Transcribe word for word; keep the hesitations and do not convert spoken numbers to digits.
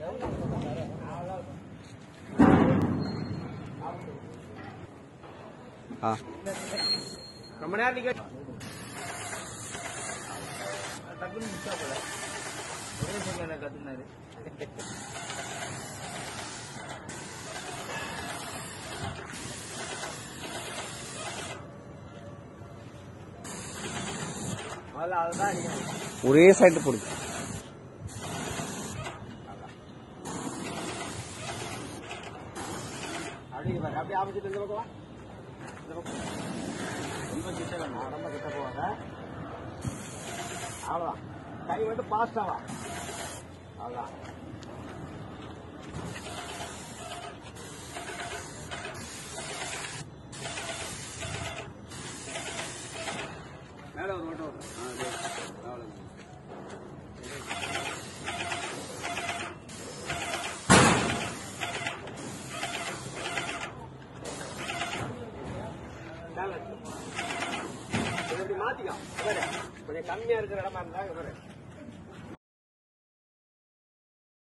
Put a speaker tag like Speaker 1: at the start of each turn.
Speaker 1: हाँ
Speaker 2: कमरा निकल டக்குன்னு மிச்சா போல ஒரே செகண்ட்ல கத்துனாரு வால அதுதான் அடிக்கணும்
Speaker 1: ஒரே சைடு போடுங்க
Speaker 2: அப்படியே பாரு அப்படியே ஆப்போசிட் இந்த பக்கம் வா இந்த பக்கம் ரொம்ப கிட்ட வேணும் ரொம்ப கிட்ட போவாங்க அவ்வளோதான் கை வந்து பாஸ்டா வா அவ்வளோதான் மேலே ஒரு ஓட்டம் வரும் அவ்வளோ இப்படி மாத்திக்கலாம் கொஞ்சம் கம்மியா இருக்கிற இடமா இருந்தா